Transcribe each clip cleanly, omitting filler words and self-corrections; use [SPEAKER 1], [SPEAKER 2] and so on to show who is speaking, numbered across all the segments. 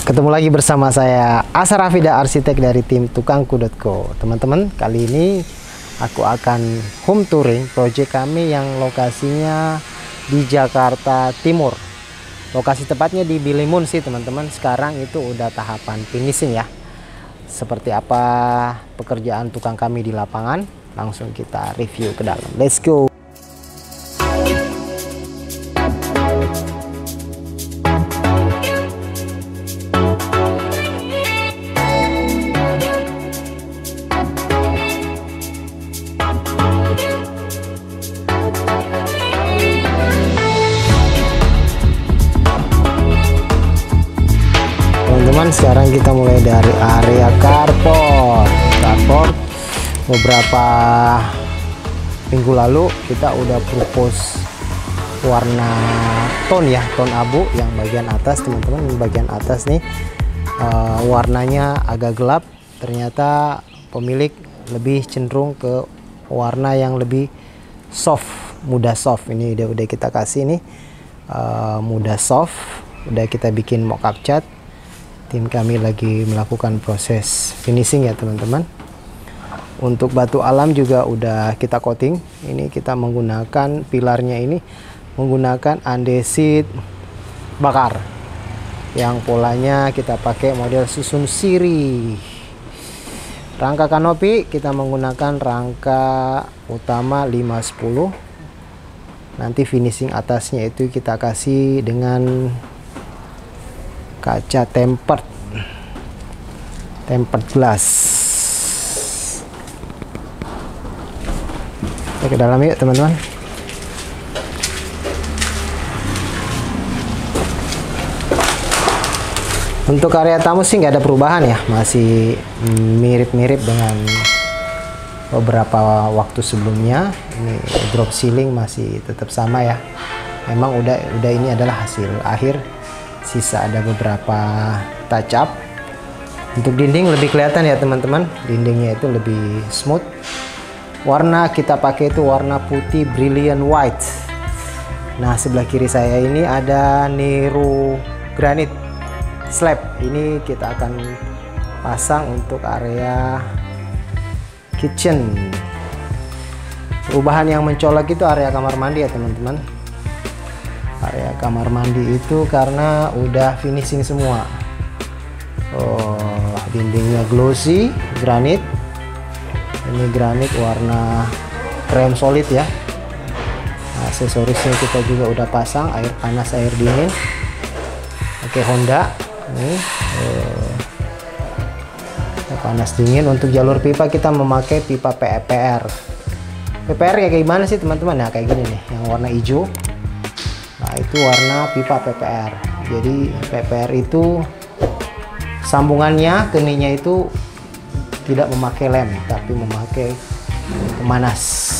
[SPEAKER 1] Ketemu lagi bersama saya Asar Hafida, arsitek dari tim Tukangku.co. Teman-teman, kali ini aku akan home touring project kami yang lokasinya di Jakarta Timur. Lokasi tepatnya di Bilimun sih teman-teman. Sekarang itu udah tahapan finishing ya. Seperti apa pekerjaan tukang kami di lapangan, langsung kita review ke dalam. Let's go. Teman-teman, sekarang kita mulai dari area carport. Beberapa minggu lalu kita udah propose warna tone ya, tone abu yang bagian atas teman-teman. Bagian atas nih warnanya agak gelap, ternyata pemilik lebih cenderung ke warna yang lebih soft, mudah soft. Ini udah kita kasih nih mudah soft, udah kita bikin mock-up cat. Tim kami lagi melakukan proses finishing ya teman-teman. Untuk batu alam juga udah kita coating. Ini kita menggunakan pilarnya, ini menggunakan andesit bakar yang polanya kita pakai model susun siri. Rangka kanopi kita menggunakan rangka utama 510. Nanti finishing atasnya itu kita kasih dengan kaca tempered glass. Kita ke dalam yuk teman-teman. Untuk area tamu sih nggak ada perubahan ya, masih mirip-mirip dengan beberapa waktu sebelumnya. Ini drop ceiling masih tetap sama ya. Memang udah ini adalah hasil akhir. Sisa ada beberapa touch up. Untuk dinding lebih kelihatan ya teman-teman, dindingnya itu lebih smooth. Warna kita pakai itu warna putih brilliant white. Nah, sebelah kiri saya ini ada Nero granite slab. Ini kita akan pasang untuk area kitchen. Perubahan yang mencolok itu area kamar mandi ya teman-teman. Area kamar mandi itu karena udah finishing semua. Oh, dindingnya glossy granit. Ini granit warna krem solid ya. Aksesorisnya kita juga udah pasang, air panas, air dingin. Oke, Honda. Nih, panas dingin. Untuk jalur pipa kita memakai pipa PPR. PPR kayak gimana sih teman-teman? Nah, kayak gini nih, yang warna hijau. Nah, itu warna pipa PPR. Jadi PPR itu sambungannya, keningnya itu tidak memakai lem, tapi memakai pemanas.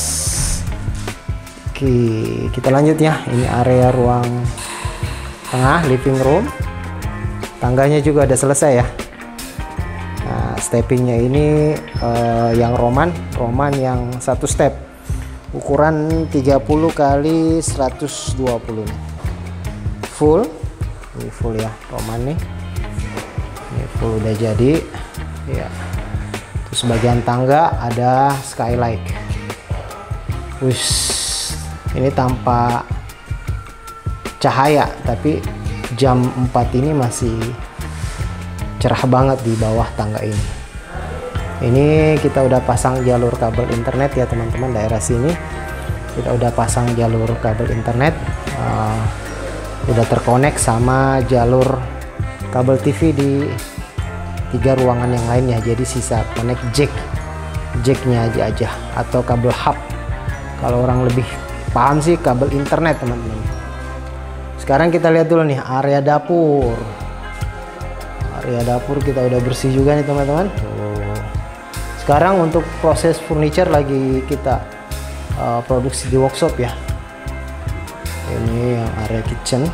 [SPEAKER 1] Oke, kita lanjut ya. Ini area ruang tengah, living room. Tangganya juga udah selesai ya. Nah, steppingnya ini yang roman yang satu step. Ukuran 30 kali 120 nih. Full. Ini full ya, roman nih. Ini full udah jadi. Ya. Terus bagian tangga ada skylight. Wush. Ini tanpa cahaya, tapi jam 4 ini masih cerah banget di bawah tangga ini. Ini kita udah pasang jalur kabel internet ya teman-teman, daerah sini kita udah pasang jalur kabel internet, udah terkonek sama jalur kabel TV di 3 ruangan yang lainnya. Jadi sisa connect jacknya aja atau kabel hub. Kalau orang lebih paham sih kabel internet teman-teman. Sekarang kita lihat dulu nih area dapur. Area dapur kita udah bersih juga nih teman-teman. Sekarang untuk proses furniture lagi kita produksi di workshop ya. Ini yang area kitchen.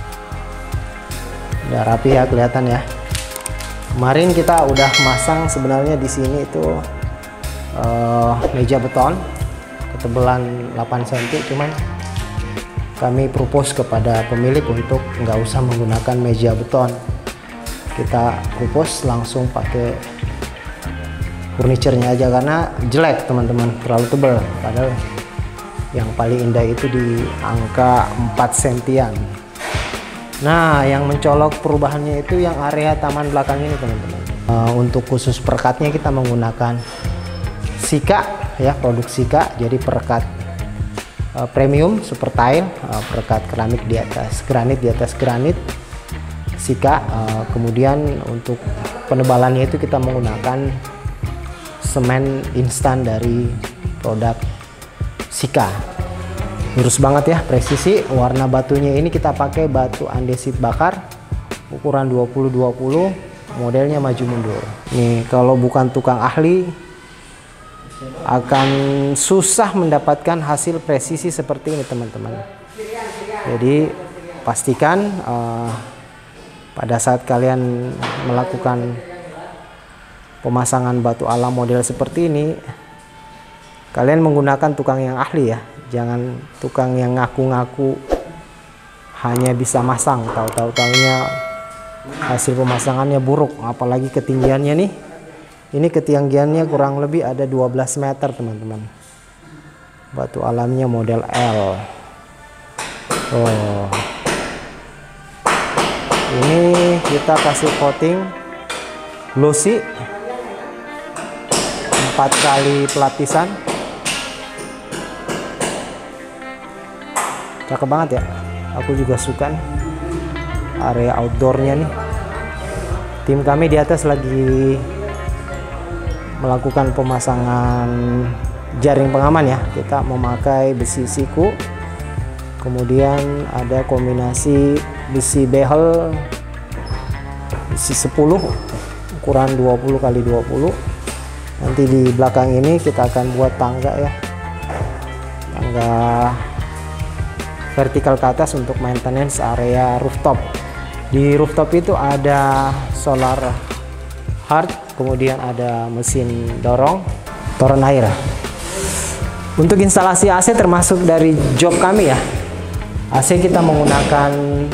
[SPEAKER 1] Udah rapi ya, kelihatan ya. Kemarin kita udah masang sebenarnya di sini itu meja beton ketebalan 8 cm, cuman kami propose kepada pemilik untuk nggak usah menggunakan meja beton. kita kupus langsung pakai furniturnya aja karena jelek teman-teman, terlalu tebal. Padahal yang paling indah itu di angka 4 sentian. Nah, yang mencolok perubahannya itu yang area taman belakang ini teman-teman. Untuk khusus perekatnya kita menggunakan Sika ya, produk Sika. Jadi perekat premium super tile, perekat keramik di atas granit, Sika. Kemudian untuk penebalannya itu kita menggunakan semen instan dari produk Sika. Lurus banget ya, presisi. Warna batunya ini kita pakai batu andesit bakar ukuran 20-20, modelnya maju mundur. Nih, kalau bukan tukang ahli akan susah mendapatkan hasil presisi seperti ini teman-teman. Jadi pastikan pada saat kalian melakukan pemasangan batu alam model seperti ini, kalian menggunakan tukang yang ahli ya. Jangan tukang yang ngaku-ngaku hanya bisa masang, tahu-tahunya hasil pemasangannya buruk. Apalagi ketinggiannya nih, ini ketinggiannya kurang lebih ada 12 meter teman-teman. Batu alamnya model L. Oh, ini kita kasih coating glossy 4 kali pelapisan. Cakep banget ya, aku juga suka nih area outdoornya nih. Tim kami di atas lagi melakukan pemasangan jaring pengaman ya. Kita memakai besi siku, kemudian ada kombinasi besi behel, besi 10 ukuran 20 kali 20. Nanti di belakang ini kita akan buat tangga ya, tangga vertikal ke atas untuk maintenance area rooftop. Di rooftop itu ada solar heart, kemudian ada mesin dorong, toren air. Untuk instalasi AC termasuk dari job kami ya. AC kita menggunakan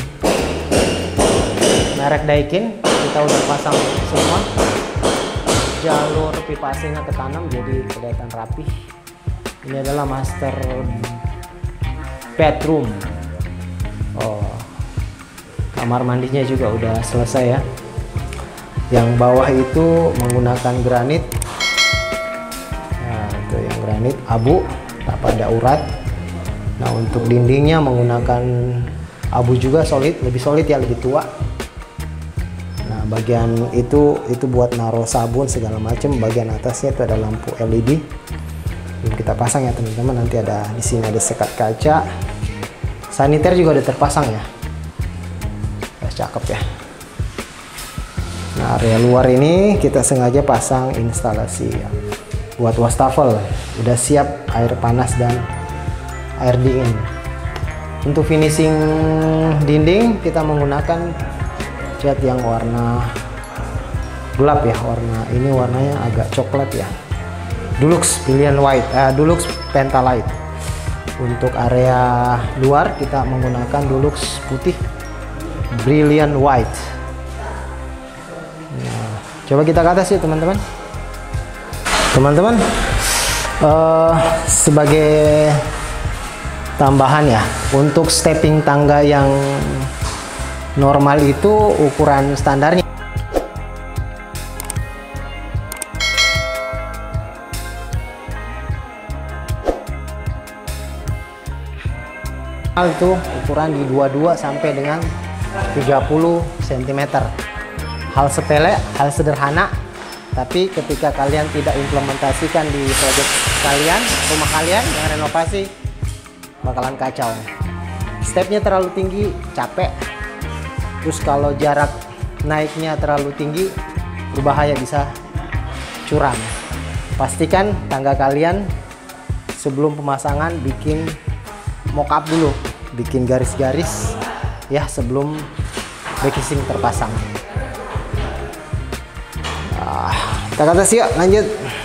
[SPEAKER 1] merek Daikin, kita udah pasang semua. Jalur pipa AC-nya ketanam jadi kelihatan rapi. Ini adalah master bedroom. Oh, kamar mandinya juga udah selesai ya. Yang bawah itu menggunakan granit. Nah, itu yang granit abu, tak ada urat. Nah, untuk dindingnya menggunakan abu juga solid, lebih solid ya, lebih tua. Nah, bagian itu buat naruh sabun segala macam. Bagian atasnya itu ada lampu LED. Belum kita pasang ya teman-teman. Nanti ada di sini ada sekat kaca. Saniter juga udah terpasang ya. Cakep ya. Nah, area luar ini kita sengaja pasang instalasi ya, buat wastafel. Udah siap air panas dan air dingin. Untuk finishing dinding kita menggunakan cat yang warna gelap ya. Ini warnanya agak coklat ya. Dulux pilihan white, Dulux Pentalite. Untuk area luar kita menggunakan Dulux putih Brilliant White. Nah, coba kita ke atas ya teman-teman. Sebagai tambahan ya, untuk stepping tangga yang normal itu ukuran standarnya itu ukuran di 22 sampai dengan 30 cm. Hal sepele, hal sederhana, tapi ketika kalian tidak implementasikan di proyek kalian, rumah kalian yang renovasi, bakalan kacau. Stepnya terlalu tinggi, capek. Terus kalau jarak naiknya terlalu tinggi, berbahaya, bisa curam. Pastikan tangga kalian sebelum pemasangan bikin mock-up dulu, bikin garis-garis ya sebelum casing terpasang. Kita ke atas yuk, lanjut.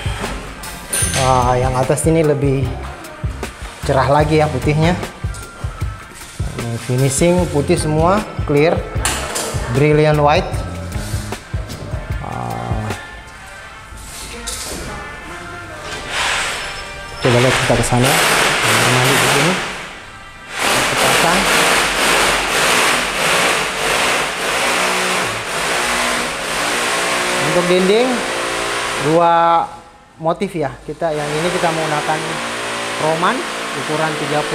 [SPEAKER 1] Yang atas ini lebih cerah lagi ya putihnya. Ini finishing putih semua, clear, brilliant white. Coba lihat kita ke sana. Kamar mandi di sini. Kita pasang. Untuk dinding dua motif ya. Yang ini kita menggunakan roman ukuran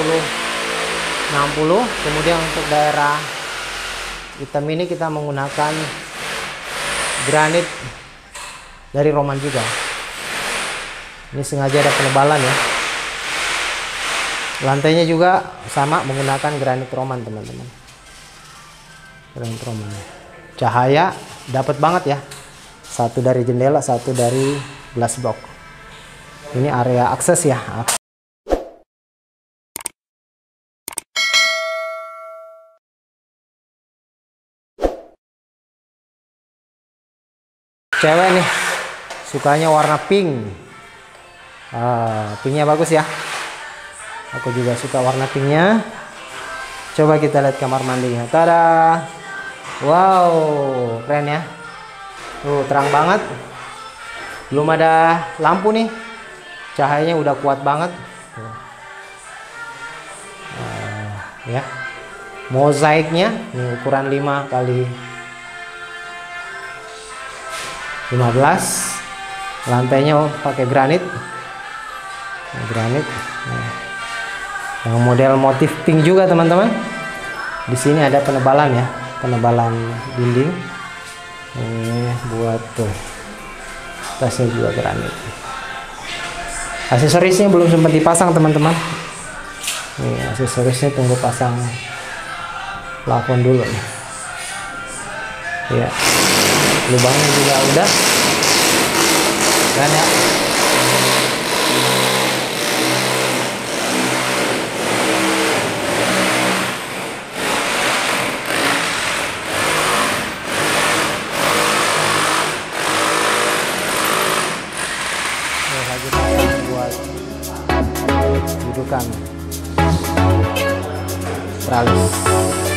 [SPEAKER 1] 30-60. Kemudian untuk daerah hitam ini kita menggunakan granit dari roman juga. Ini sengaja ada penebalan ya. Lantainya juga sama menggunakan granit roman teman-teman. Granit roman. Cahaya dapat banget ya. Satu dari jendela, satu dari glass block. Ini area akses ya. Cewek nih sukanya warna pink. Pinknya bagus ya. Aku juga suka warna pinknya. Coba kita lihat kamar mandinya. Tada! Wow, keren ya. Tuh, terang banget. Belum ada lampu nih. Cahayanya udah kuat banget. Ya. Mozaiknya ini ukuran 5 kali 15. Lantainya pakai granit. Yang model motif pink juga teman-teman. Di sini ada penebalan ya, penebalan dinding. Ini buat tuh. Atasnya juga granit. Aksesorisnya belum sempat dipasang teman-teman. Nih aksesorisnya tunggu pasang plafon dulu nih. Ya. Lubangnya juga udah. Kan ya. Lagi pasang buat dudukan teralis.